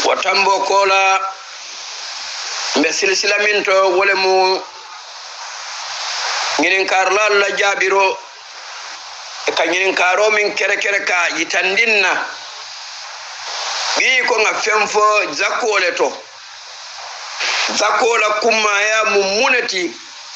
watambo kola mbe silsila min to wole mu nginin karla la jabiro e ka nginin karo min kere ka yitandinna bi ko nga femfo zakole to zakola kuma ya mummunati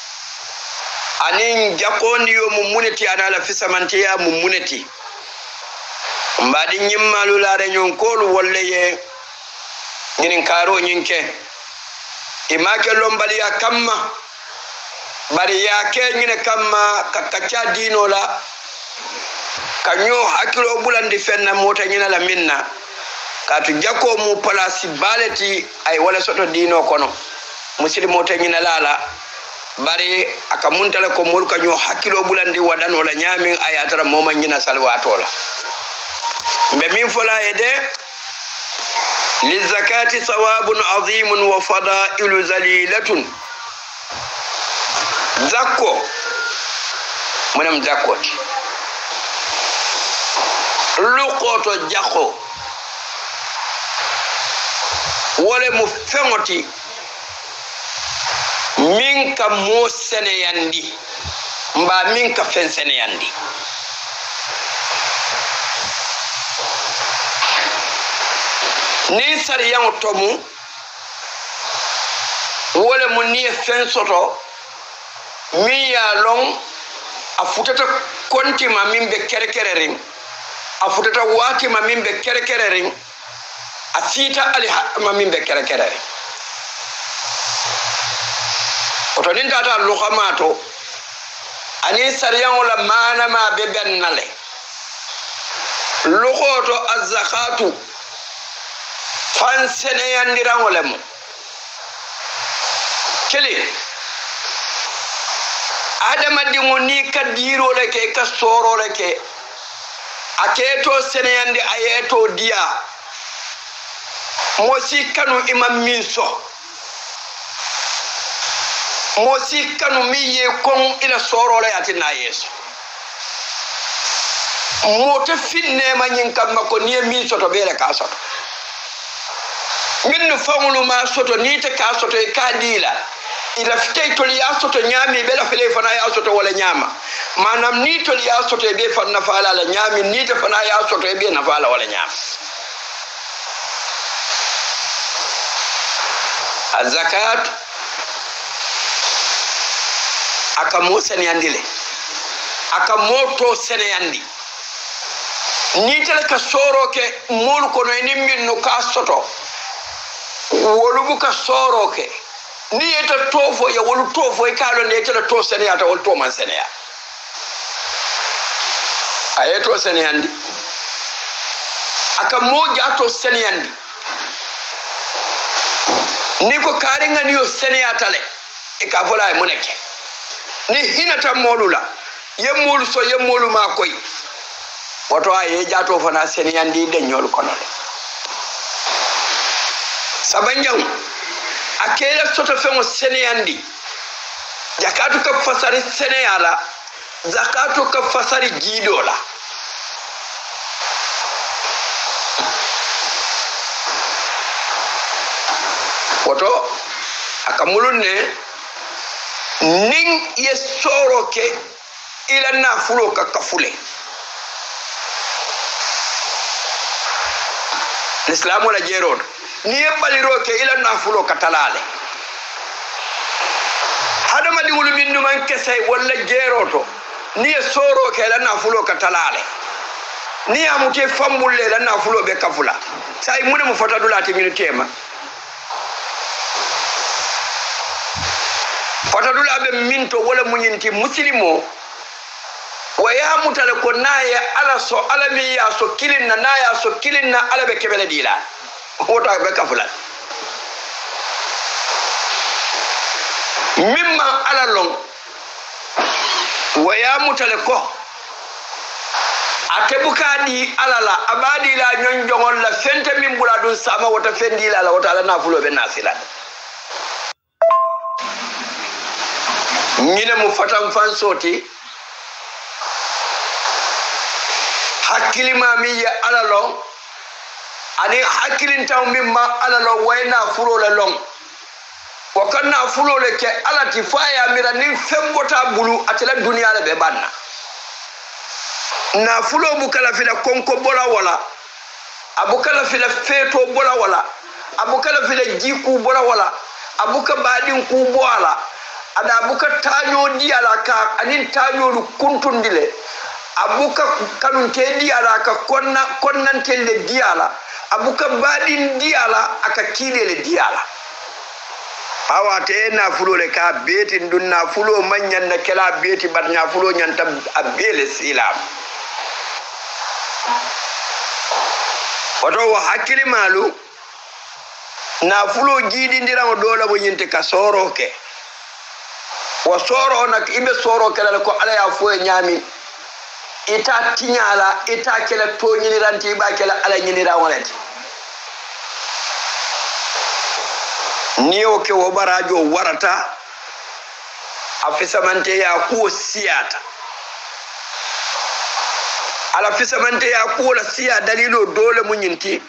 anin jakondi yo mummunati anala fisamanti ya mummunati mbadi nyimmalu laare nyon kolu wolle ye nginin karo nyinke imake lombali ya kamma bari ya ke nyine kamma kakacha dino la kanyo hakilo bulandi fenna mota nyina la minna katu jako mu palasi baleti ay wala soto dino kono muslimo ta nyina lala bari akamuntala ko mol kanyo hakilo bulandi wadan wala nyamin ayatara moma nyina salwatola mbe min fola ede lizakati thawabun azimun wa fadailu zalilatun zakko manam zakkoti luqoto jakko wole mu fengoti min ka mo seneyandi mba min ka fen seneyandi ni sariyan tomu wole mu ni fen soto mi ya long afutata konti ma min be kerekererin afutata wati ma min be kerekererin afita ali ma min be kerekererin oto nin tata lukhamato ani sariyan wala mana ma be bennale lukhoto az-zakatu fan seneyandiran wala mu kele adama dingo ni kadiro leke ka soro leke aketo seneyandi ayeto dia mosi kanu imam minso mosi kanu miye kon ila soro la yatina yeso mote finne ma nyin kam ko ni minso to bele ka soto min fawlu ma soto ni te ka soto e kadila ila fitay toli ya soto nyami bela fele fana ya soto wala nyama manam ni toli ya soto e be fana fala la nyami ni te fana ya soto e be na fala wala nyama az-zakat akamo seneyandile akamoto seneyandi ni tele ka soro ke mol ko no ni min no ka soto wolu ka soro ke ni eta tofo ya wolu tofo e kalo ne eta to seneya ta wolu to man seneya ayeto seneyandi aka moja to seneyandi niko karinga niyo seneya tale e ka fola e moneke ni hinata molula yemolu so yemolu ma koy woto aye jato fana seneyandi de nyol kono sabanjang akela soto fengo seneyandi zakatu ka fasari seneyala zakatu ka fasari gidola woto akamulunne ning yesoro ke ila nafulo ka kafule l'islam wala jeron ni baliro ke ila nafulo ka talale hadama di wulu bindu man kesse wala jeroto ni soro ke ila nafulo ka talale ni amute fambulle ila nafulo be kafula sai mune mu fota dulati minutema fota dulabe minto wala munyinti muslimo waya mutale ko naye ala so alami ya so kilinna naya so kilinna ala be kebele dila wota be kafula mimma ala long waya mutale ko atebuka di alala abadi la nyon jongol la fente min bula dun sama wota fendi la wota ala nafulo be nasila ñine mu fatam fan soti hakkilima mi ya alalo ani hakilin taw mimma ala lo wayna fulo le long wa kanna fulo le ke ala ti faya mira nin fembota bulu atela dunya le be banna na fulo bukala fila konko bola wala abukala fila feto bola wala abukala fila jiku bola wala abuka badin ku bola ada abuka tanyo diala ka anin tanyo lu kuntundile abuka kanun ke diala ka konnan telle diala abuka badin diala aka kidele diala awate na fulo le ka beti dunna fulo manyan na kala beti badnya fulo nyanta abele silam wato wa hakili malu na fulo jidi ndira dola bo nyinte ka soro ke wa soro nak ibe soro kala ko ala ya fo nyami ita tinyala ita kala to nyiniranti ba kala ala nyinira wonati niyo ke wo barajo warata afisamante ya ko siyata ala fisamante ya ko la siya dalilo dole munyinti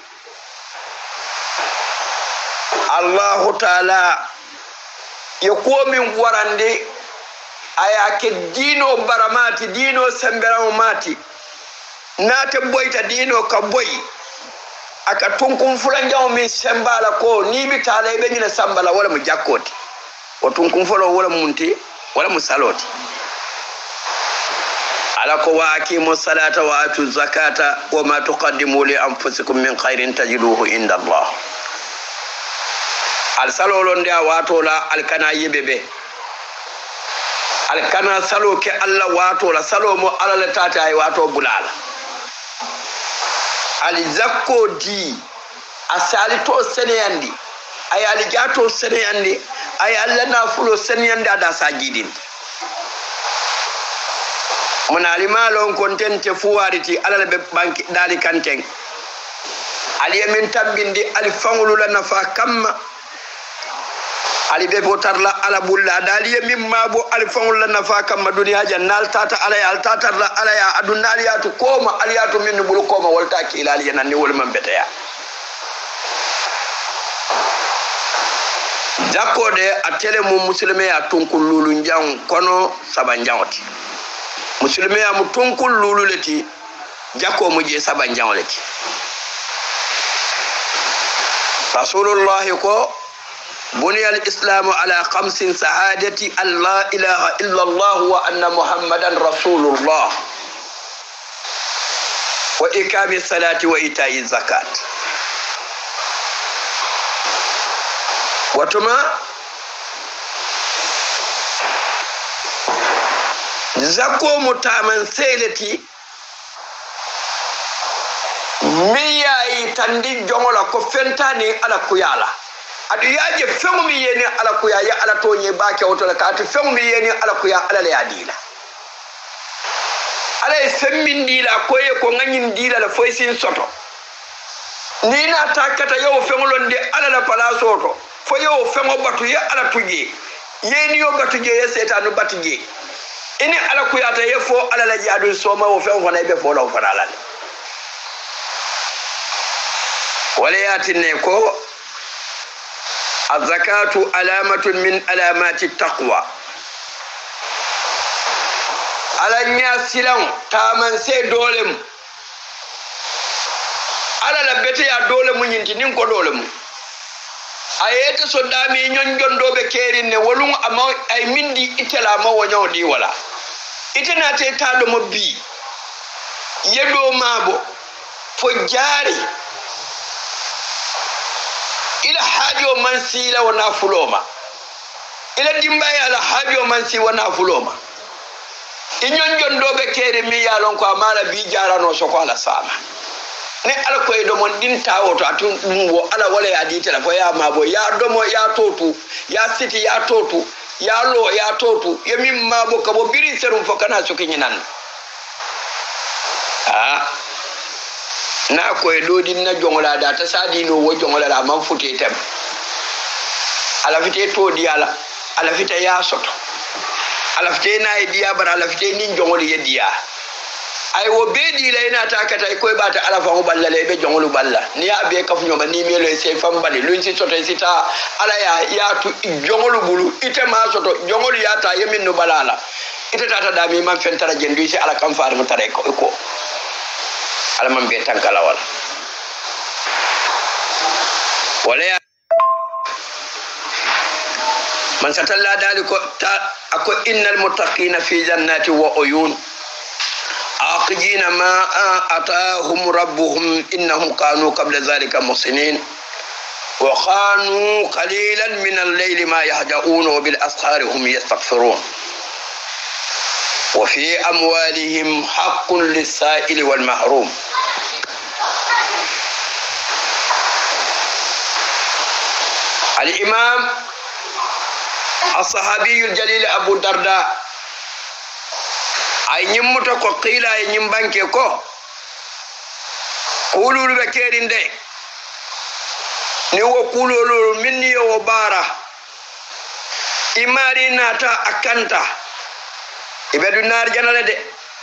Allah ta'ala yako min warande ayake dino baramati dino semberawo mati nate boyta dino ka boy aka tunkum fulanjaw min sembala ko ni bi tale be nyina sambala wala mu jakkoti o tunkum folo wala munti wala musaloti ala ko wa aqimu salata wa atu zakata wa ma tuqaddimu li anfusikum min khairin tajiduhu inda Allah al salolon dia wato la al kana yebebe al kana salo ke Allah wato la salo mo ala la tata ay wato bulala al zakko di asali to seneyandi ay al jato seneyandi ay Allah na fulo seneyandi ada sajidin munali malon kontente fuwariti ala be banki dali kanten al yamin tabbindi al fangulu la nafa kamma ali be botarla ala bulla daliye mimma bo ali fangul la nafa kam duniya jannal tata ala ya tata la ala ya adunaliyatu koma aliyatu min bul koma walta ki ilali nan ni wol man betaya jakode atele mu muslime ya tunkul lulu njang kono sabanjawti muslime ya mu tunkul lulu leti jakko mu je sabanjawleti rasulullah ko بني الإسلام على 5 شهادة أن لا إله إلا الله وأن محمدا رسول الله وإقام الصلاة وإيتاء الزكاة وتما زكو متامن سيلتي مياي تندي جمولا كفنتاني على كيالا adu yaje fengu mi yeni ala kuya ya ala tonye bake otola ka atu fengu mi yeni ala kuya ala le adila ala semmin dila koye ko ngagnin dila la foy sin soto ni na takata yo fengu londe ala la palaso to fo yo fengu batu ya ala tuje yeni yo batu je ya setanu batu je ini ala kuya ta yefo ala la jadu soma wo fengu na be fo law fanala wala yatinne ko الزكاة علامة من علامات التقوى على الناس لهم تامن سي دولم على لبتي يا دولم ينتي نينكو دولم ayete so dami nyon jondobe kerine wolum ama ay mindi itela ma wonyo di wala itena te tado mo bi yedo mabo fo jari ila hajo mansila wana fuloma ila dimbay ala hajo mansi wana fuloma inyon jondobe kere mi yalon ko amala bi jarano so ko ala sama ne ala ko e do mon din tawo to atun wo ala wala ya ditela ko ya mabo ya domo ya totu ya siti ya totu ya lo ya totu yemi mabo ko bo biri serum fo kana so kinyinan na ko e do din na jongola da ta sadi no wo jongola la man futi tem ala fite to di ala fite ya soto ala fite na e dia bar ala fite ni jongoli ye dia ay wo beedi la ina ta kata ko ba ta ala fa ngo balla le be jongolu balla ni ya be kaf nyoma ni melo se fam bali luñ ci soto sita ala ya tu jongolu bulu ite ma soto jongolu ya ta yemin no balala ite tata dami man fen tara jendu ci ala kam faar mu tare ko ala man be tankala wala ya man satalla daliko ta ako innal muttaqina fi jannati wa uyun aqijina ma atahum rabbuhum innahum kanu qabla dhalika muhsinin wa kanu qalilan min al-layli ma yahja'un wa bil ashari hum yastaghfirun wa fi amwalihim haqqun lis-sa'ili wal mahrum الإمام الصحابي الجليل أبو الدرداء أي نمتك قيل أي نمبانك قولوا لبكيرين دي نيو قولوا مني وبارا إماري ناتا أكانتا إبادو نار جانا دي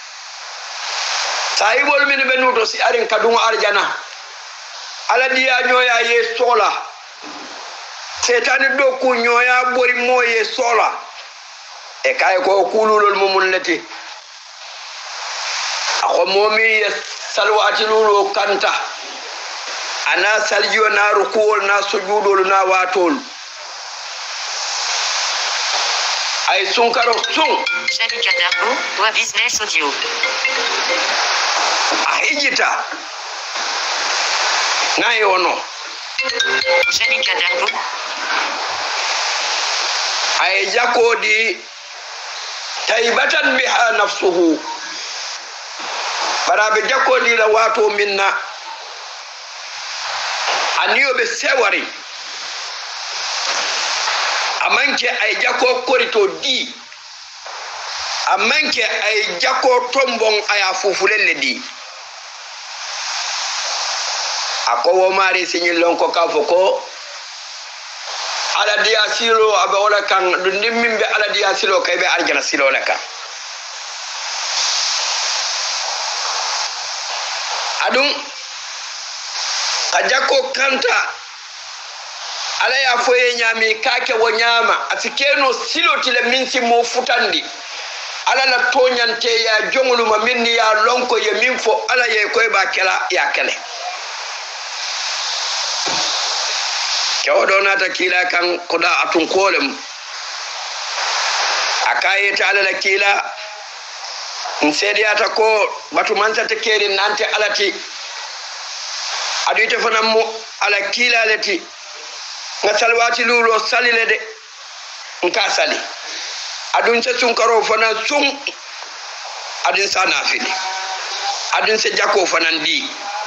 سايبول من بنوتو سي أرين كدوم أرجانا على ديا نيويا يسولا setani do ku nyoya bori moye sola e kay ko kululol mumullati ako momi salwati lulo kanta ana saljiyo na rukuwol na sujudol na watol ay sunkaro sun Jalika Darbo wa business audio ahijita nayi wono Jalika Darbo ay jakodi taybatan biha nafsuhu barabe jakodi la wato minna aniyo be sewari amanke ay jako korito di amanke ay jako tombon aya fufulelle di akowo mari sinyilon ko kafoko ala diya silo abe wala kan dundim mimbe ala diya silo kay be arjana silo la kan adum kajako kanta ala ya foye nyami kake wo nyama afikeno silo tile minsi mo futandi ala la tonyante ya jongulu ma minni ya lonko ye minfo ala ye koy ba kala ya kale kewdo nata kila kan kuda atun kolem akaye ta ala la kila nsediata ko batu mansa te keri nante alati adu ite fana mo ala kila lati nga salwati lulo salile de nka sali adun se sunkaro fana sun adun sana fili adun se jako fana ndi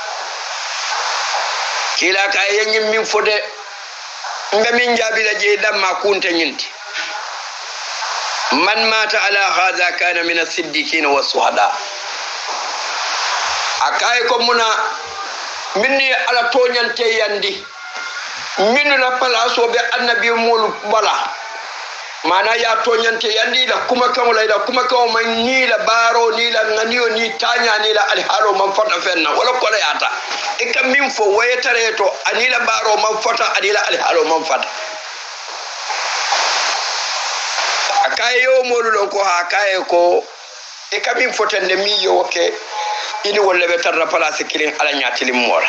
kila ka yenyin min fode mbe min jabila je damma kunta nyinti man mata ala hadha kana min as-siddiqin was-suhada akay ko muna minni ala toñante yandi min la palaso be annabi mul bala mana ya toñante yandi la kuma kamula ila kuma kaw man ni la baro ni la nganiyo ni tanya ni la alhalo man fata fenna wala ko la yata e kam min fo wayetare to anila baro man fata anila alhalo man fata akaye yo molulo ko akaye ko e kam min fotande mi yo ke ini wolle be tarra place kilin ala nyatilim mora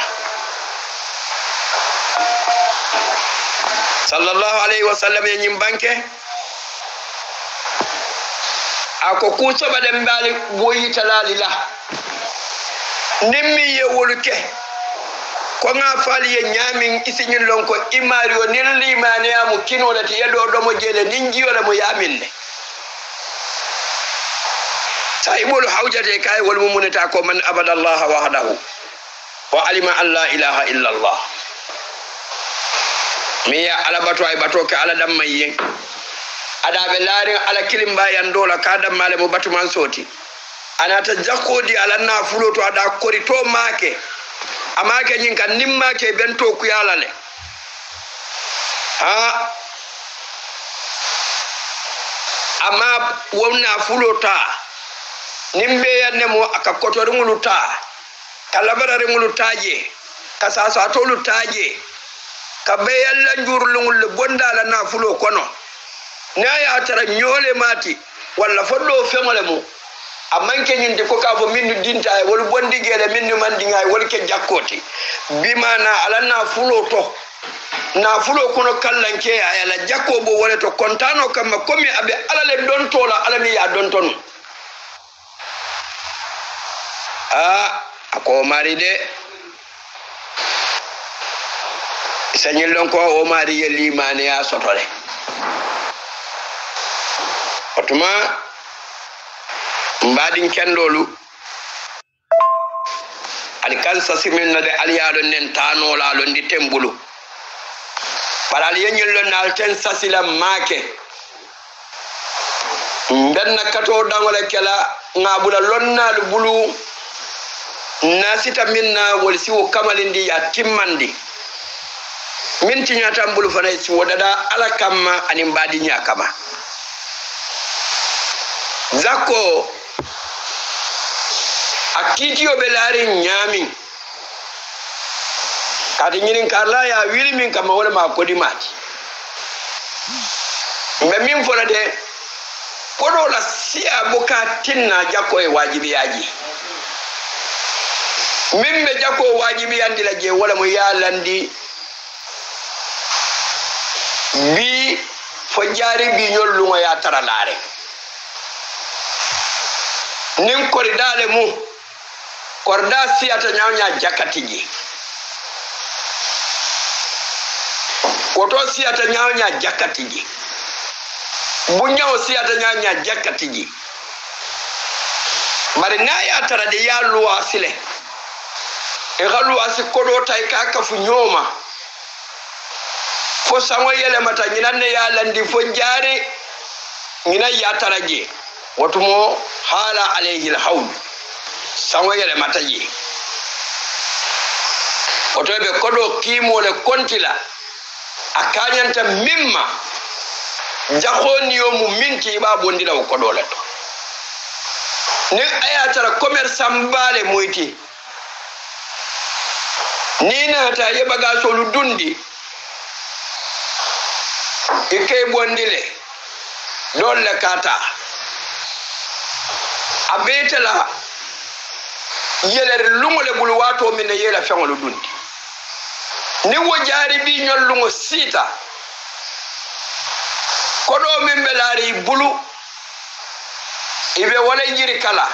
sallallahu alaihi wasallam e nyim banke ako kuso badem bali boyi talalila nimmi ye woluke ko nga fali ye nyamin isinyin lonko imario nilli maniya mu kino lati yedo do mo jele ninjiyo la mo yaminne saibul hawjate kay wal mumunata ko man abadallah wahdahu wa alima an la ilaha illa allah miya ala bato ay bato ka ala dam mayyen ada be larin ala kilim bayan dola ka dam male mo batu man soti anata jakodi ala na fulo to ada korito make amake nyin kan nimma ke bento ku yala le ha ama wonna fulota nimbe yanne mo aka kotori ngulu ta kalabarare ngulu taje kasasa tolu taje kabe yalla njurlungul bonda la nafulo kono na ya tara nyole mati walla foddo femole mo amanke nyinde ko ka fo mindu dinta wol bondi gele mindu mandinga wol ke jakkoti bimana ala nafulo to nafulo kono kallanke ayala jakko bo wala to kontano kamma komi abe alale don tola alami ya don tonu ako mari de sanyil don ko o mari yeli mane ya sotore otuma mbadin kendolu ali kansa siminna de aliyado nen tano la londi tembulu paral yenyel lon alten sasila make benna kato dangole kala ngabula lonnal bulu nasita minna wol siwo kamalindi ya timmandi min tinyata mbulu fana si wodada ala kamma ani mbadi nya kama zako akitiyo belari nyami kadi nyirin karla ya wili min kama wala ma kodi mati mbe min fola de kodo la siya boka tinna jako e wajibi yaji min be jako wajibi yandi la je wala mo yalandi bi fo jari bi nyollu mo ya taralare nin koridale mu korda siyata nyawnya jakatiji koto siyata nyawnya jakatiji bunyawo siyata nyawnya jakatiji bari naya tara de yalu asile e galu asikodo tay ka kafu nyoma fo sango yele mata nyinanne ya landi fo jare nyina ya taraje watumo hala alayhi alhawl sango yele mata je otobe kodo kimo le kontila akanyanta mimma jakoni yo mu minti ba bondila ko dole to ni ayatara commerçant bale moyti ni na ta yebaga solu dundi ike bondile dole kata abetela yele lungole bulu wato min yela fengolu dundi ni wo jari bi nyol lungo sita kodo min belari bulu ibe wala jiri kala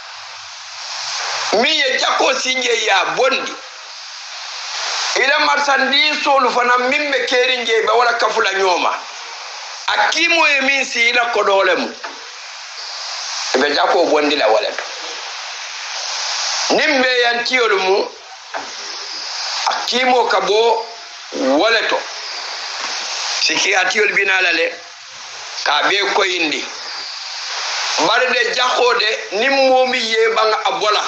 mi ye jako sinje ya bondi ila marsandi solu fana mimbe kerinje be wala kafula nyoma akimo e min si ila kodolem be jako bondi la wala to nimbe yantiyolu mu akimo kabo wala to siki atiyol binalale ka be ko indi barde jakode nimmomi ye banga abola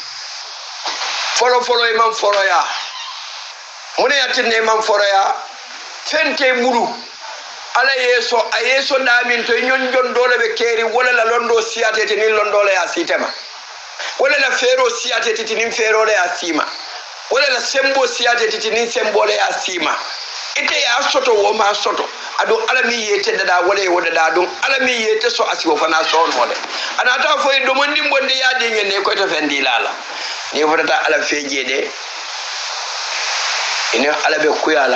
folo imam foroya mune yatine imam foroya fente buru ala yeso damin to nyon jon dole be keri wala la londo siatete ni londo le asitema wala la fero siatete ni fero le asima wala la sembo siatete ni sembo le asima ite ya soto wo ma soto adu alami yete dada wala woda da dum alami yete so asiwo fana so wala anata fo do mondi bonde yaade ngene ko to fendi lala ni wota ala feje de ina ala be kuyala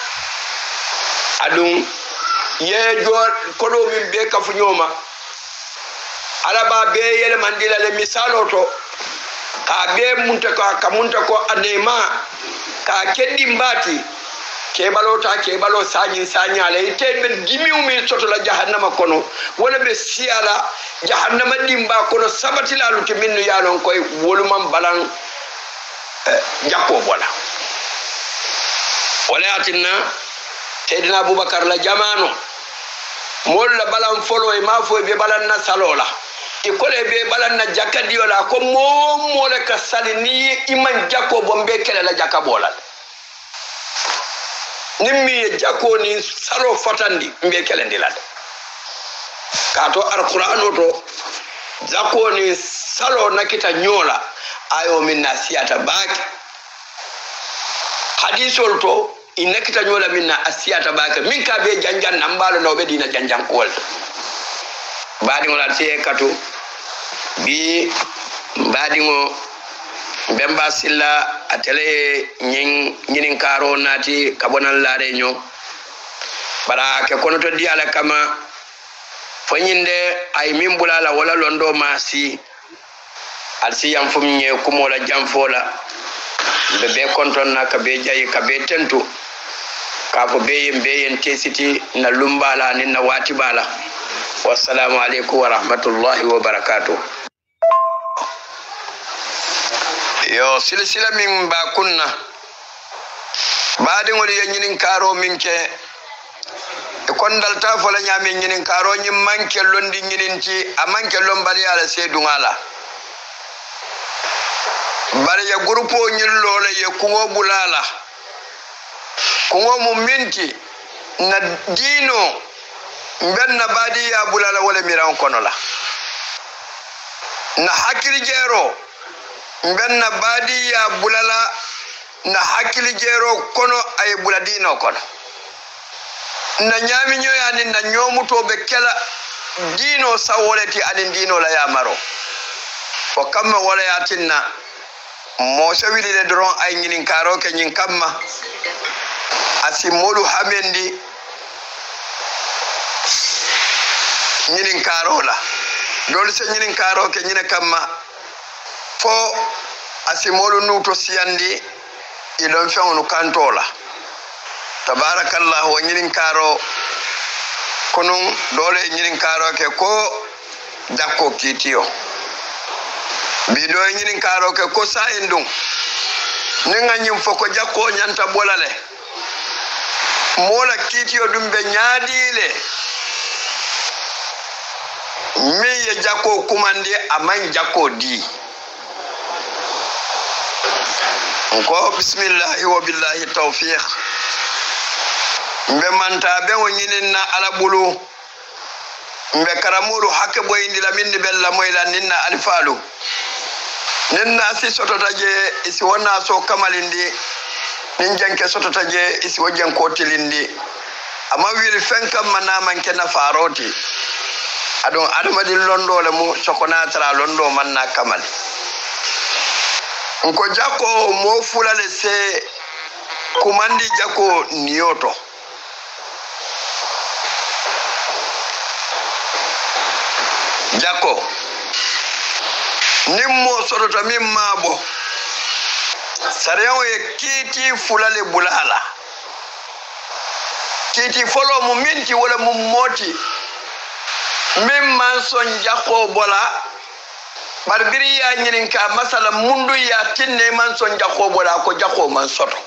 adum ye jor kodo min be kafu nyoma ala ba be yele mandila le misalo to ka be munta ko anema ka keddi mbati kebalo sanyale iten gimi umi soto la jahannama kono wala be siala jahannama dimba kono sabati la luti minnu yalon koy wolumam balan jakko wala atinna sayyidina abubakar la jamano molla balan folo e mafo be balan na salola e kole be balan na jakadi wala ko mo le ka salini iman jakko bombe kele la jakabolal nimmi jako ni salo fatandi mbe kelendi lade kato alquran to jako ni salo nakita nyola ayo min na siyata baake hadisol to inakita nyola min na asiyata baake min ka be janjan nambalo no be dina janjan kol baadi ngol alse katu bi baadi ngo bemba silla atele nyin karo nati kabonal laare nyo bara ke kono to diala kama fanyinde ay min bulala wala londo masi alsi yam fumnye kumola jamfola be konton na ka be jayi ka be tentu ka fo be yen tesiti na lumbala ni na watibala wassalamu alaikum wa rahmatullahi wa barakatuh yo silsila min ba kunna baadi ngol yenyinin karo minke kondal ta fola nyame nyinin karo nyim manke londi nyinin ci amanke lombali ala sedungala bari ya grupo nyillo le ye kungo bulala kungo mu minti na dino mbenna badi ya bulala wala miran kono la na hakili jero mbenna badi ya bulala na hakili jero kono ay buladino kono na nyami nyoyani na nyomuto be kela dino sawoleti adin dino la yamaro o kamma wala yatinna mo sawili le dron ay nginin karo ke nyin kamma asi modu hamendi nyinin karo la dol se nyinin karo ke nyina kamma fo asi modu nuto siyandi idon fewnu kantola tabarakallah wa nyinin karo konun dole nyinin karo ke ko jakko kitiyo bi do nyinin karo ke ko sayindum ninga nyim foko jakko nyanta bolale mola kitiyo dumbe nyaadile mi ye jakko kumande aman jakko di ko bismillah wa billahi tawfiq mbe manta be wonyinin na alabulu mbe karamulu hakke boyindi la minni bella moyla ninna alfalu ninna si sototaje isi wonna so kamalindi nin janke sototaje isi wajen kotilindi amma wiri fenkam manama kenna faroti adon adamadi londo le mu sokona tra londo manna kamal nko jako mo fulale se kumandi jako niyoto jako nimmo sodota mimmabo sariyawo ye kiti fulale bulala kiti folo mu minti wala mu moti mimman son jako bola barbiri ya nyirin ka masala mundu ya tinne man son jako bola ko jako man soto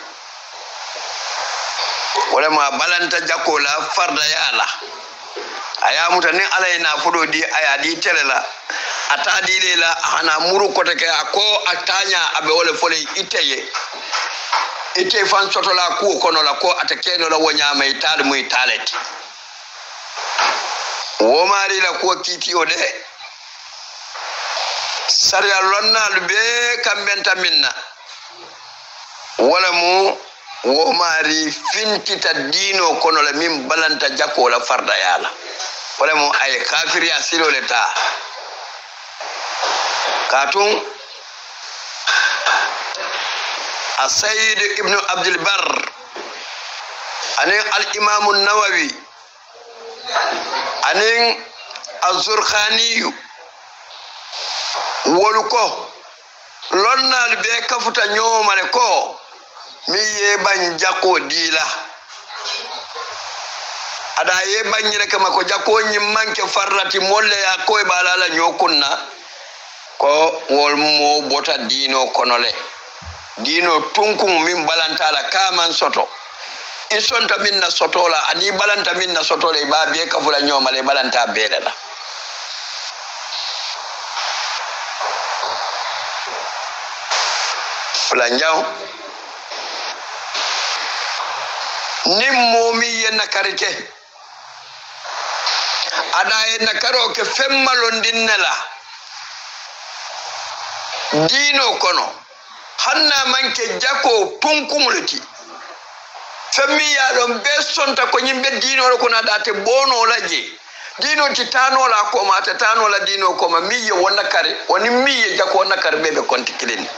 wala ma balanta jako la farda yala aya mutane alaina fudo di aya di telela atadi lela hana muru ko take ko atanya abe wala fole iteye ite fan soto la ku kono la ko atakeno la wonya mai tal muy taleti wo mari la ko kiti ode sari allonna be kambenta minna wala mu wo mari fintita dino kono la min balanta jakko la farda yala wala mu ay kafiri asilo leta katun السيد ابن عبد البر أن الإمام النووي أن الزرخاني ولكو لنا البيك فتنيوم لكو مي بانجاكو ديلا ada ye banyire kama ko jako nyimmanke farrati molle ya ko e balala nyokunna ko wol mo bota dino konole dino tunkum min balantala kaman soto isonta minna sotola ani balanta minna sotola ba be kafula nyomale balanta belela fulanjaw nimmo mi yenna karike ada yenna karo ke femmalon dinnela dino kono hanna manke jako tunkumulti femmi ya don be sonta ko nyimbe dino ko na date bono laje dino ti tano la ko ma ta tano la dino ko ma miye wonna kare woni miye jako wonna kare be konti kileni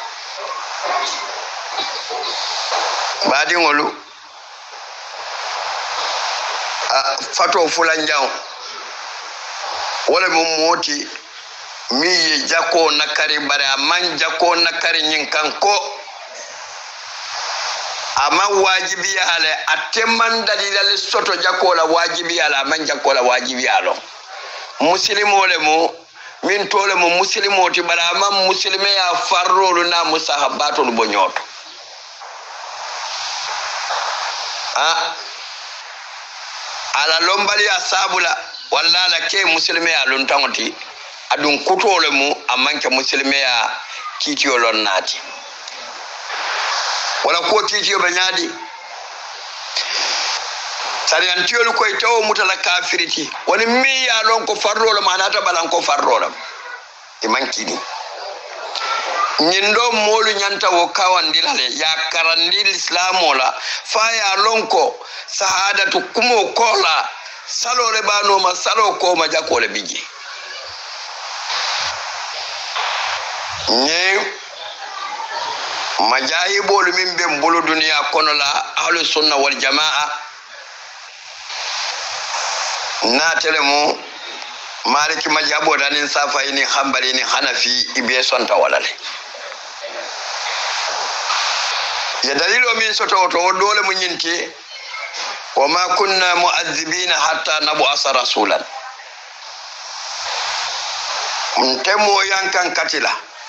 badi ngolu fato fulan jaw wala mo moti miye jako nakari bare man jako nakari nyin kanko ama wajibi ale atemman dalilal soto jako la wajibi ala man jako la wajibi alo muslimo le mo min tole mo muslimo ti bara man muslime ya farrolu na musahabatul bonyoto ala lombali asabula walla la ke muslime ya luntangoti adun kutole mu amanke muslime ya kitiyo lonnati wala ko kitiyo banyadi sari antiyolu ko itawo mutala kafiriti woni mi ya lon ko farrolo manata balan ko farrolo e mankini nyindo molu nyanta wo kawandilale ya karandil islamola fa ya lon ko sahadatu kumo kola salo le bano ma salo ko ma jakole biji nye majayibolu min be mbulu duniya kono la ahlus sunna wal jamaa na telemu maliki majabo danin safa ini hanbali ni hanafi ibe sonta walale ya dalilo min soto to dole mun yinti wa ma kunna mu'azzibina hatta nab'asa rasulan mtemo yankan katila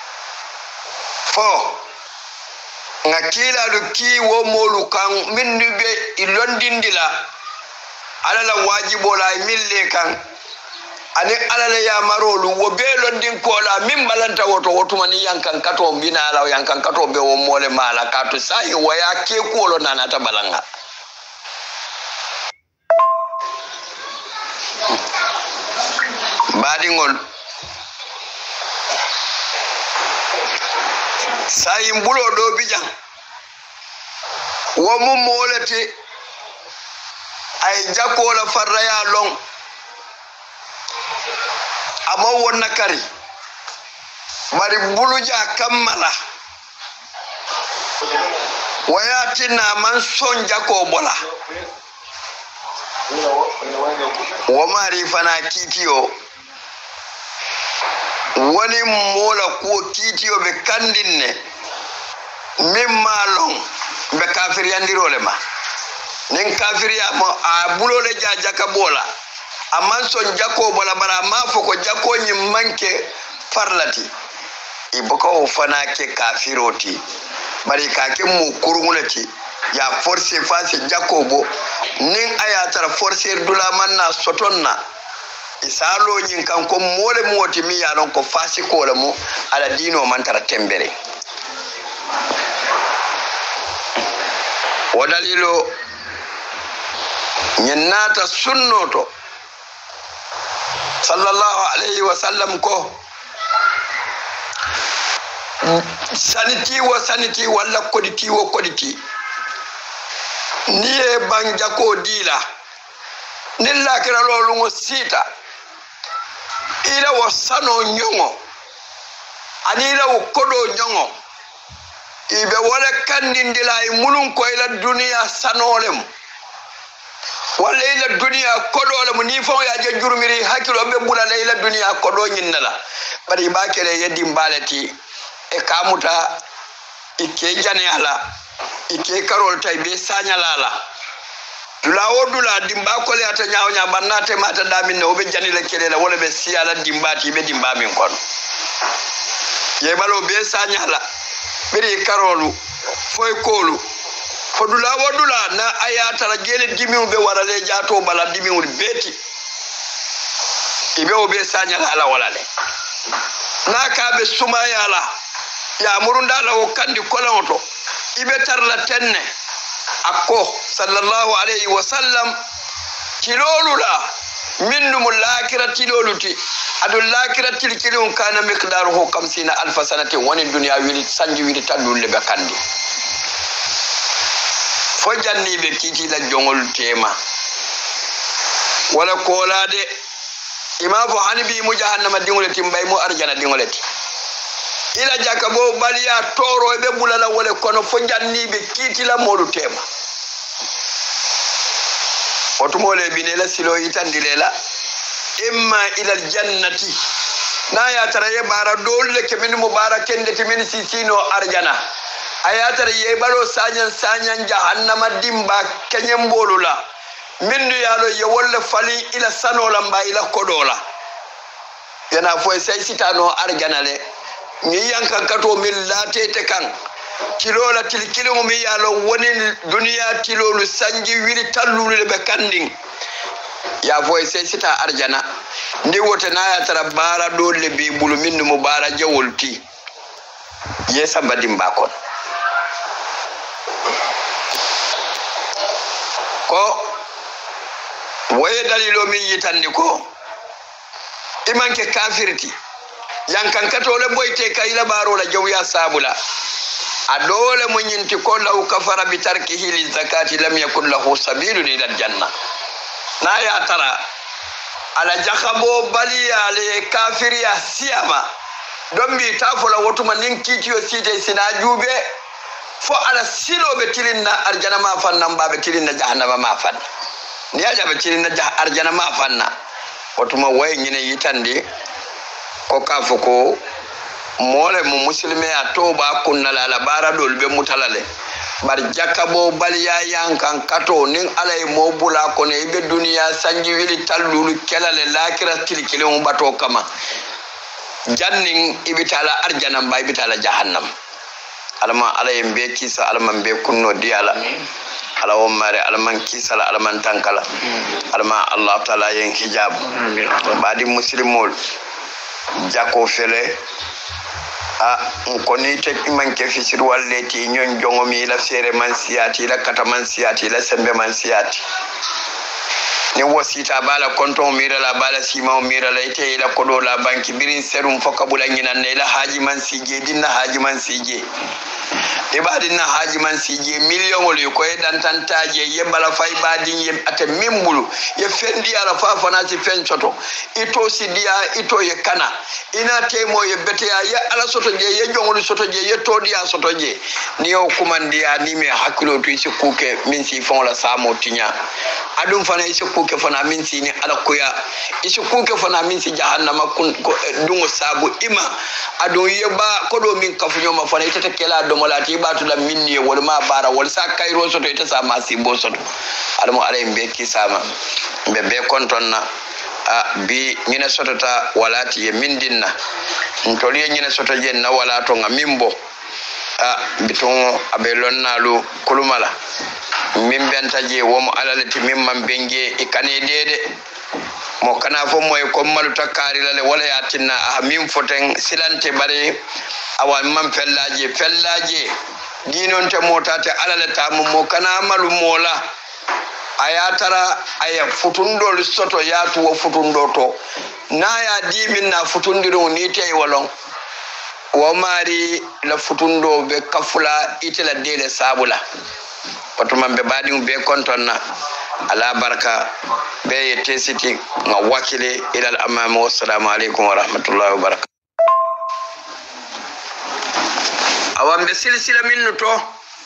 fo ngakila luki wo molu kan minnu be ilondindila alala wajibo la mille kan ani alala ya marolu wo be londin ko la min balanta woto mani yankan kato bina la yankan kato be wo mole mala kato sai waya ke ko lo nanata balanga badingol sai mbulo do bijan wo mum molati ay jakola farraya long ama wonna kari bari buluja kammala wayatina man son jako bola wo mari fana kitiyo woni mola ko kitiyo be kandinne mimma long be kafir yandirole ma nin kafiriya mo a bulole jaka bola amman son jako bola bara ma foko jako nyi manke farlati iboko fana ke kafiroti bari kake mu kurungulati ya force fasi jakobo nin ayatar force dula manna sotonna isalo nyin kan ko mole moti mi ya non ko fasi ko le mo ala dino man tara tembere wadalilo nyannata sunnoto sallallahu alayhi wa sallam ko saniti walla koditi niye banja ko dila nilla kira lolu ngo sita ila wasano nyongo anila ukodo nyongo ibe wala kandindila mulun ko ila dunia sanolem wala ila dunia kodo le ni fo ya je jurumiri hakilo be bula la ila dunia kodo nyinnala bari ba kere yedi mbalati e kamuta ike jane ala ike karol tay be sanyalala dula wodula dimba ko le ata nyaaw nya bannate mata damin no be janile kele la wala be siala dimbati be dimba min kon ye balo be sanyala biri karolu foy kolu fodula wodula na ayata la gele dimiu be warale jato bala dimiu beti ibe obe sanyala ala wala le na ka be sumayala ya murunda la o kandi kolonto ibe tarla tenne akko sallallahu alayhi wa sallam tilolula minnu mulakira tiloluti adu lakira tilkilun kana miqdaruhu 50,000 sanati woni dunya wili sanji wili tadulle be kandi fo janni be kiti la jongol tema wala kolade imamu hanibi mu jahannama dingoleti mbay mu arjana dingoleti ila jakabo baliya toro be bulala wala kono fo janni be kiti la modu tema otumole binela silo itandilela imma ila aljannati na ya taraye bara dole ke min mubaraken de min sisino arjana ayatar ye baro sanyan jahannama dimba kenyen bolula mindu yalo ye wolle fali ila sanola mba ila kodola yana fo sai sitano arjana le ni yanka kato min latete kan kilola tilkilo mi yalo woni duniya kilolu sanji wiri tallulu be kandin ya fo sai sita arjana ndi wote na ya tara bara dole be bulu mindu mubara jawolti yesa badimba kon ko waye dalilo min yitandi ko imanke kafirti yankan katole boyte kayla baro la jawya sabula adole munyinti ko law kafara bi tarkihi li zakati lam yakul lahu sabilun ila aljanna na ya tara ala jakhabo bali ale kafiriya siyama dombi tafola wotuma nin kitiyo site sina jube fo ala silo be tilinna arjana ma fanna babe tilinna jahannama ma fanna ni aja be tilinna arjana ma fanna wotuma way nyine yitande ko kafuko mole mu muslime ya toba kunna la bara dol be mutalale bar jakabo baliya yankan kato nin alay mo bula ko ne be duniya sanji wili tallulu kelale lakira tilkile mu bato kama jannin ibitala arjana ba ibitala jahannam alama alay be kisa alman be kunno diala ala o mare alman kisa alman tankala alma allah taala yen hijab badi muslimol jako fele koni tek manke fisir walleti nyon jongomi la sere man siati la kata man siati la sembe man siati ni wasita bala konton mira la bala sima mira la ite ila kodo la banki birin serum fokabula ngina ne la haji man sije dinna haji man sije ibadina haji man sije million wol ko edan tantaje yebala fay badin yeb ate mimbulu ye fendi ala fafa na ci fenchoto ito sidia ito ye kana ina temo ye bete ya ala soto je ye jongolu soto je ye todiya soto je ni o kumandiya ni me hakilo to isi kuke min si fon la samo tinya adum fana isi kuke fana min si ni ala kuya isi kuke fana min si jahannama kun dungo sabu ima adun yeba kodo min kafunyo ma fana ita kela do molati batu la minni wol ma bara wol sa kayro soto ita sa ma si bo soto almo alay be kisama be kontonna bi nyina sotota walati ye mindinna ntoli nyina soto je na wala to ngamimbo biton abelonnalu kulumala min bentaje womo alalati mimman benje ikane dede mo kana fo moy ko malu takari lale wala yatinna min foten silante bare awan man fellaje dinon te motate alalata mo kana malu mola ayatara aya futundol soto yatu wo futundo to na ya dimin na futundiro ni tay walon wo mari la futundo be kafula itela dele sabula wato man be badi be kontonna ala barka be tesiti nga wakile ila al amam wa assalamu alaikum wa rahmatullahi wa barakatuh awam be silsila minnuto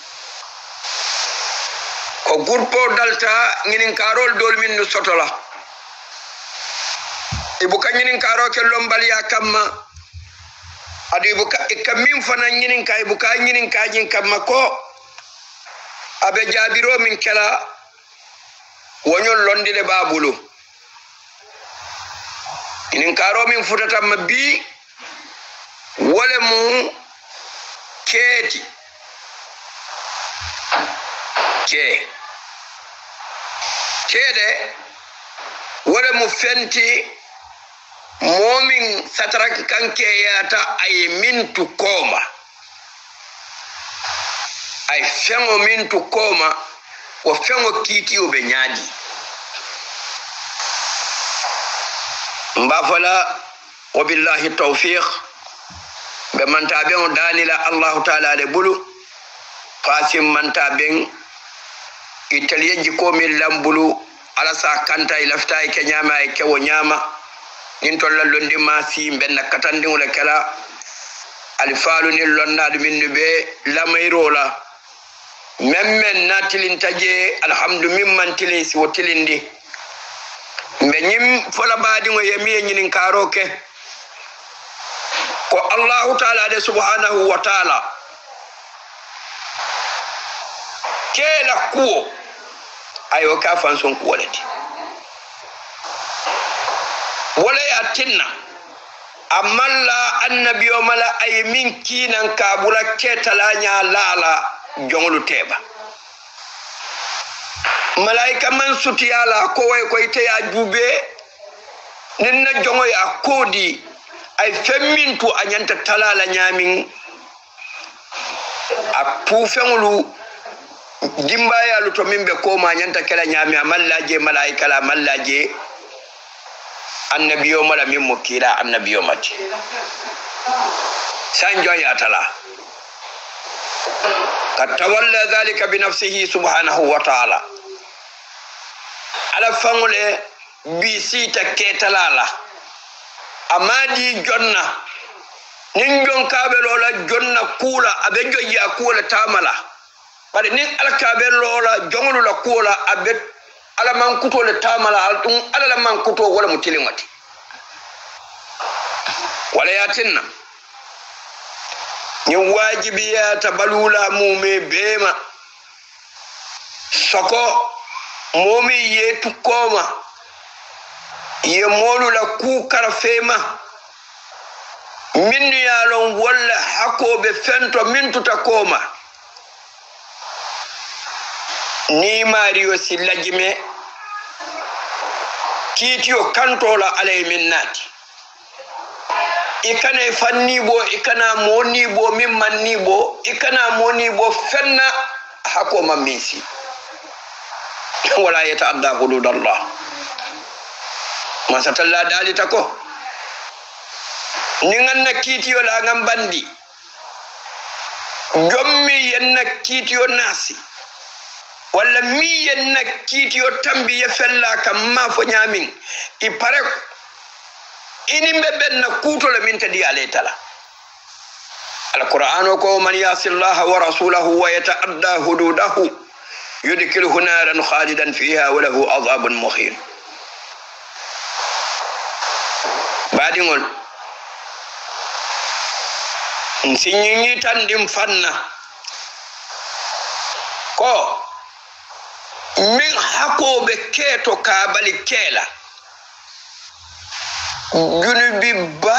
ko gurpo dalta nginin karol dol minnu sotola ibuka nginin karo ke lombali akamma adi ibuka ikamin fana nginin ka ibuka nginin ka jin kamma ko abe jabiro min kala wonyon londile babulu nginin karo min futata mabbi wole mu keti kede wala mu fenti momin satraki kanke yata ay mintu koma ay fengo mintu koma o fengo kiti o be nyaadi mbafala وبالله التوفيق بمن تابعون دانيلا الله تعالى لبلو قاسم من تابعين إتليجي كومي لامبلو على ساكانتا إلفتاي كنياما إكو نياما ننتولا لندي ما سيم بنا كتاندي ولكلا الفالو نلونا من نبي لاميرولا ممن ناتلين تجي الحمد ممن تلين سوتلين دي مبنيم فلا بعدين ويمي نين كاروكه ko Allah ta'ala de subhanahu wa ta'ala kela kuo ayo ka fanson kuoleti wala ya tinna amalla annabiyo mala ay min kinan kabula ketalanya lala jonglu teba malaika man sutiyala ko way ko ite ya jube ninna jongo ya kodi ay femmintu anyanta talala nyamin a pufengulu dimbaya lu to mimbe ko ma anyanta kala nyami amallaje malaika la mallaje annabiyo mala min mukira annabiyo mati sanjo ya tala katawalla dhalika bi nafsihi subhanahu wa ta'ala ala fangule bi sita ketalala amadi jonna nin jon kabe lola jonna kula abe joji akula tamala bari nin alkabe lola jonglu la kula abe ala man kuto le tamala altun ala man kuto wala mutilimati wala yatinna ni wajibi ya tabalula mume bema soko momi yetu koma ye molu la ku karfema minnu yalon walla hakobe fento min tuta koma ni mario silajime kitiyo kantola alay minnati ikana fannibo ikana monibo mimmannibo ikana monibo fenna hakoma misi wala yataadda hududallah masatalla dalita ko ninganna kitiyo la ngambandi jommi yenna kitiyo nasi walla mi yenna kitiyo tambi ya fella kam ma fo nyamin I pare ini benna kuto la min tadi alaytala alquran ko man yasillaha wa rasulahu wa yata'adda hududahu yudkhiluhu naran khalidan fiha wa lahu adhabun muhin badingol nsinyinyi tandim fanna ko min hakobe keto kabali kela junubi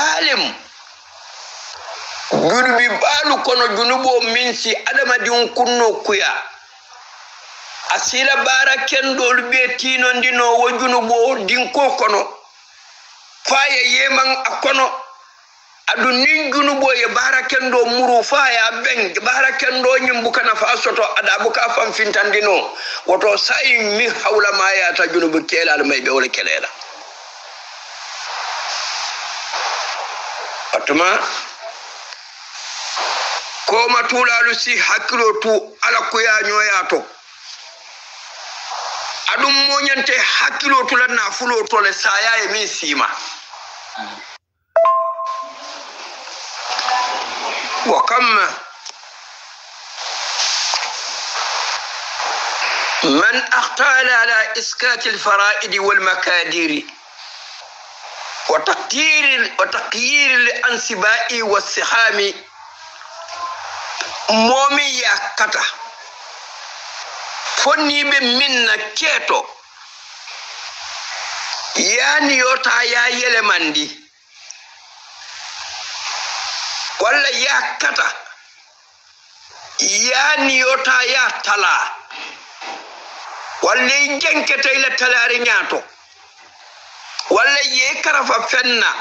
balu kono junubo minsi adama diun kunno kuya asila bara kendol be tino ndino wo junubo dinko kono faya yeman akono adu nin junubo ye bara kendo muru faya ben bara kendo nyimbu kana fa soto adabu ka fam fintandino woto sai mi hawla ma ya ta junubu kelal may be wala kelela atuma ko matulalu si hakilo tu ala ko ya nyoyato adum moñante hakilo to la nafulo to le saya e min sima wa kam من أخطأ على إسكات الفرائض والمكادير وتقيير الأنسباء والسحام مومي يكتا فني بمنا كيتو يعني يوتا يا يلمندي ولا يكتا يعني يوتا يا تلا walla jenkete ila talari nyaato walla ye karafa fenna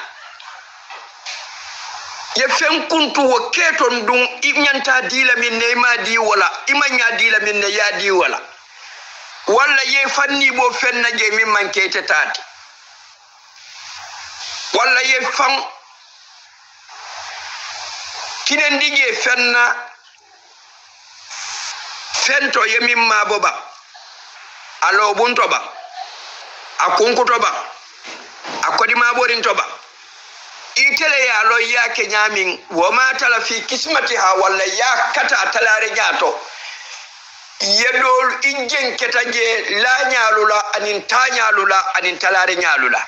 ye fen kuntu wo keton dum inyanta dila min ne ma di wala imanya dila min ne ya di wala walla ye fanni bo fenna je min mankete tati walla ye fan kinen dige fenna fento yemin ma boba alo bunto ba akunkuto ba akodi ma borin to ba itele ya lo ya ke nyamin wa ma tala fi kismatiha walla ya kata talare nyato yedol injen ketaje la nyalula anin ta nyalula anin talare nyalula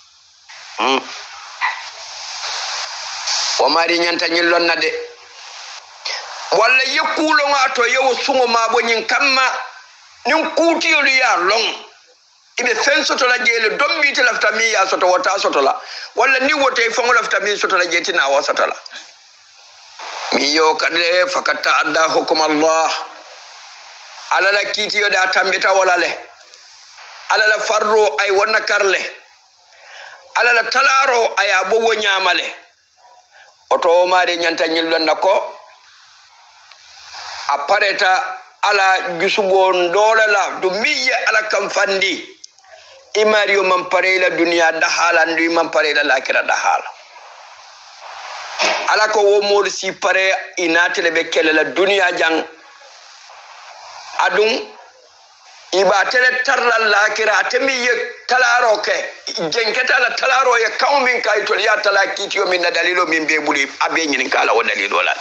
wa mari nyanta nyillon na de walla yekulo ngato yewo sungo ma bonyin kamma nin kutiyolu ya long ibe fen soto la jele dombi te lafta mi ya soto wata soto la walla ni wote fongo lafta mi soto la jeti na wa soto la mi yo kade fakata adda hukum Allah ala la kitiyo da tambita wala le ala la farro ay wonna karle ala la talaro ay abogo nyamale oto mari nyanta nyillon nako apareta ala gisugo ndola la do miye ala kam fandi imario man parela dunya da halandu man parela lakira da hala ala ko wo mod si pare inatele be kelela dunya jang adum iba tele tarla lakira temiye talaro ke jenketa la talaro ya kawmin kay to ya talakiti yo min dalilo min be buli abe nyin kala o dalilo la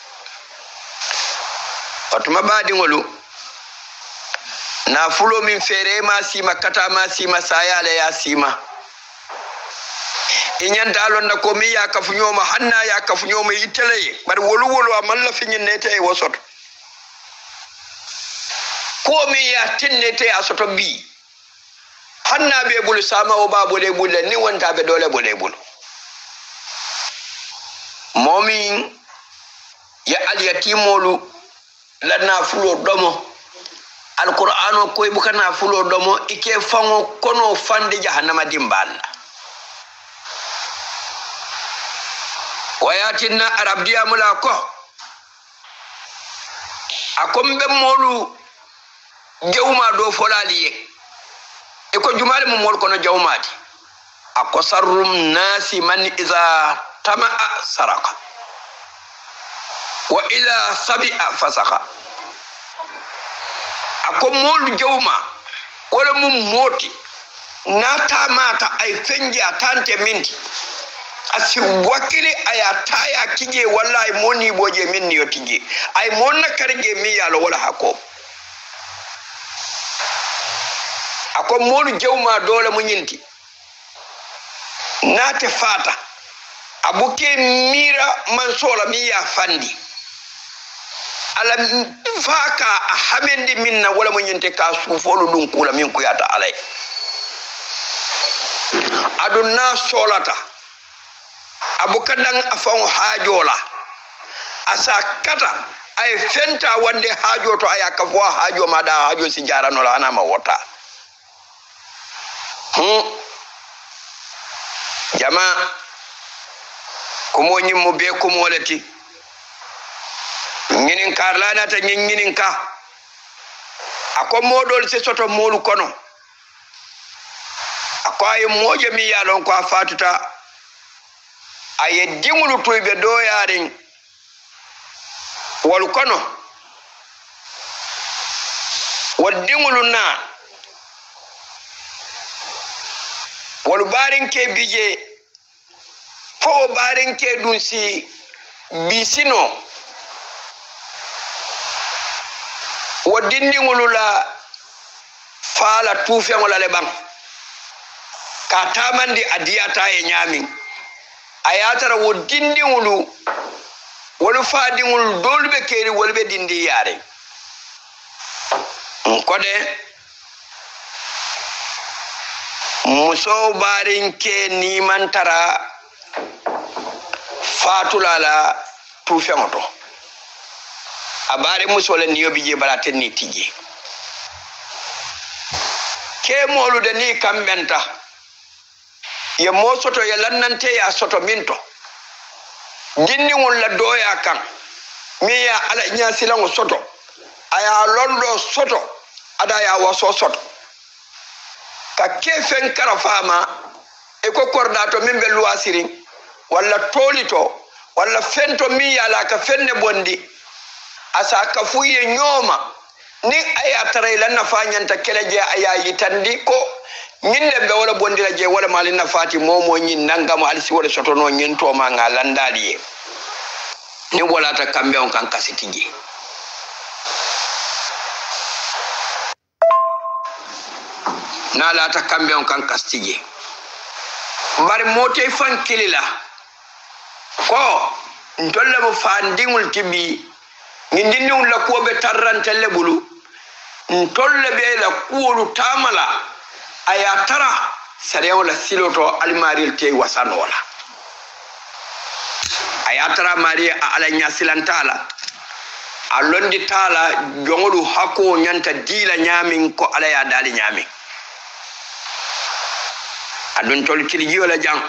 fatuma badi ngolu na fulo min fere ma sima kata ma sima sayale ya sima inyan dalon na ko mi ya kafunyo ma hanna ya kafunyo ma itele bar wolu wolu amalla finyin nete e wosot ko mi ya tinnete asoto bi hanna be bulu sama o babo de bulle ni wonta be dole bole bulu momin ya al yatimolu lana fulo domo alqur'ano koy bukana fulo domo ike fango kono fande jahannama dimbal wayatinna arabdiya mulako akombe molu jawma do folaliye e ko jumal mo mol kono jawmati akosarrum nasi man iza tamaa saraka wa ila sabi'a fasaka ako molu jawma wala mum moti nata mata ay fenji atante minti asi wakili aya taya kije wallahi moni boje minni yotije ay monna karje mi yalo wala hako ako molu jawma dole mu nyinti nate fata abuke mira man sola mi ya fandi ala faka ahamendi minna wala mo nyente ka sufolu dun kula min ko yata alay aduna solata abukadan afan hajola asa kata ay fenta wande hajo to aya ka fo hajo ma da hajo si jarano la ana ma wota jama ko mo nyimmo be ko mo lati nginin karlana ta nginin ka ako modol se soto molu kono ako ay moje mi yalon ko afatuta ay dingulu toybe do yarin wal kono wadingulu na wal barin ke bije fo barin ke dunsi bisino wadindi ngulula fala tufe ngula le bang katamandi adiyata e nyami ayatara wadindi ngulu wolu fadi ngul dolbe keri wolbe dindi yare kode muso barin ke ni mantara fatulala tufe ngoto abare musole niyo bije balate ni tije ke molu de ni kambenta ye mo soto ye lannante ya soto minto jinni ngol la doya kan mi ya ala nya silango soto aya londo soto ada ya waso soto ka kefen karafama e ko kordato min be luwasiri walla tolito walla fento mi yala ka fenne bondi asa ka fuye nyoma ni aya tare lan na fanyanta kele je aya yitandi ko nyinde be wala bondi la je wala malin na fati momo nyin nangam alsi wala sotono nyin to ma ngalandali ni wala ta kambe on kan kasitiji na la ta kambe on kan kastiji bari mote fan kilila ko ndolle mo fandingul tibi ngindinul la ko be tarrantelle bulu ntolle be la kuolu tamala aya tara sariyaw la siloto almaril te wasanola aya tara mari ala nyasilantala alondi tala jongolu hako nyanta dila nyamin ko ala ya dali nyamin adun tol kilijiyo la jang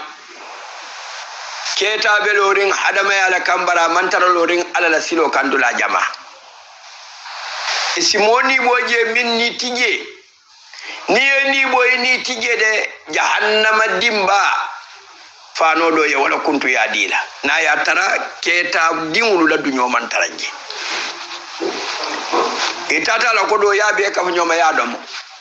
keta be loring hadama ya la kambara mantara loring ala la silo kandula jama simoni boje min ni tije ni boy ni tije de jahannama dimba fano do ye wala kuntu ya dila na ya tara keta dingulu la dunyo man taraje itata la ko do ya be ka nyoma ya dom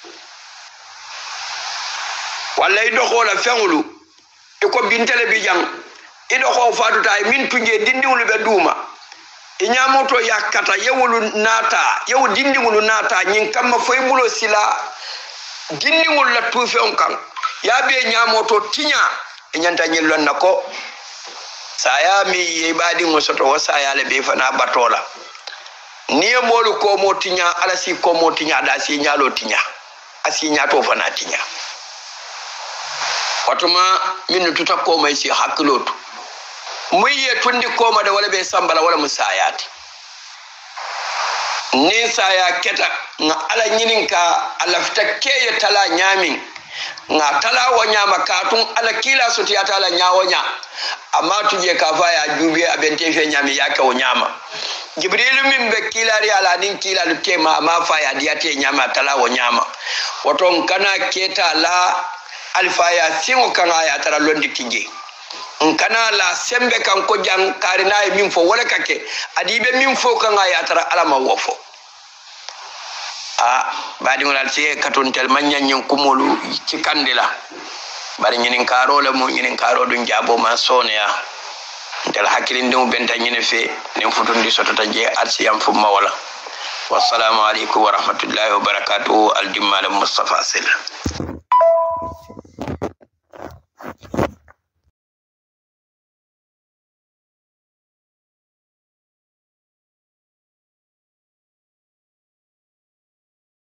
walla ido xola fengulu iko bintele bi jang ido xo fatu tay min tuje dindiwulu be duma inyamoto yakata yewulu nata yewu dindiwulu nata nyin kamma foy bulo sila dindiwul la tufe on kan ya be nyamoto tinya nyanta nyillon nako saya mi yebadi mo soto wasa ya le be fana batola niye molu ko mo tinya ala si ko mo tinya da si nyalo tinya asi nyato fana tinya watuma min tuta ko mai si hakilotu muye tundi ko ma da wala be sambala wala musayati ni saya keta nga ala nyininka ala fitakke tala nyamin nga tala wanyama katun ala kila suti atala nyawonya amma tuje ka faya jubi abente fe nyami yake wanyama jibril min be kilari ala nin kila lutema amma faya diate nyama tala wanyama waton kana keta la alfaya singo kana ya tara londi tije nkana la sembe kan ko jang karina e min fo wala kake adibe min fo kana ya tara alama wofo badi ngal ci katon tel manyan kumolu ci kandila bari nyinin karo la mo nyinin karo dun jabo ma sonya tel hakilin dum benta nyine fe nim futundi sotata je alsiyam fu mawala wassalamu alaikum wa rahmatullahi wa barakatuh al jummal mustafa sallallahu